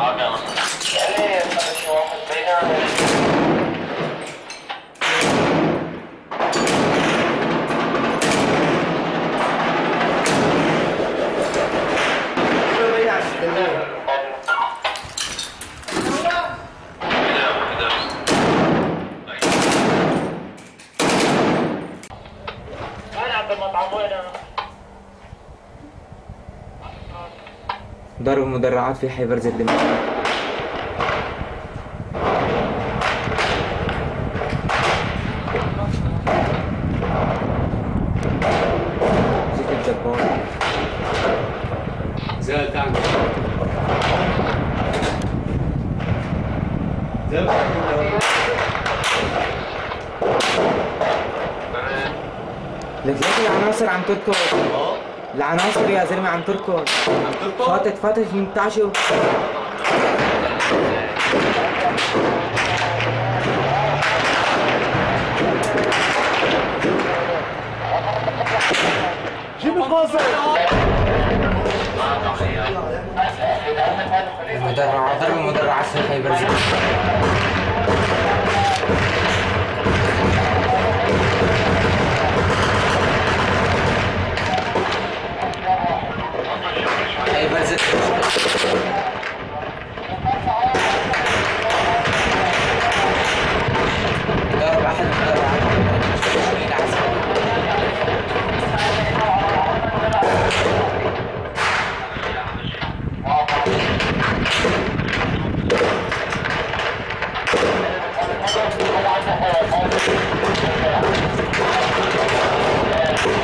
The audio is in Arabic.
ضرب مدرعات في حي برز الدماغ. زيت الجبار زال تعمل زال لكن العناصر عم تركض. العناصر يا زلمه عم تركض. فاتت 18 جيب القاصر. ضرب مدرعات في حي برز الدماغ.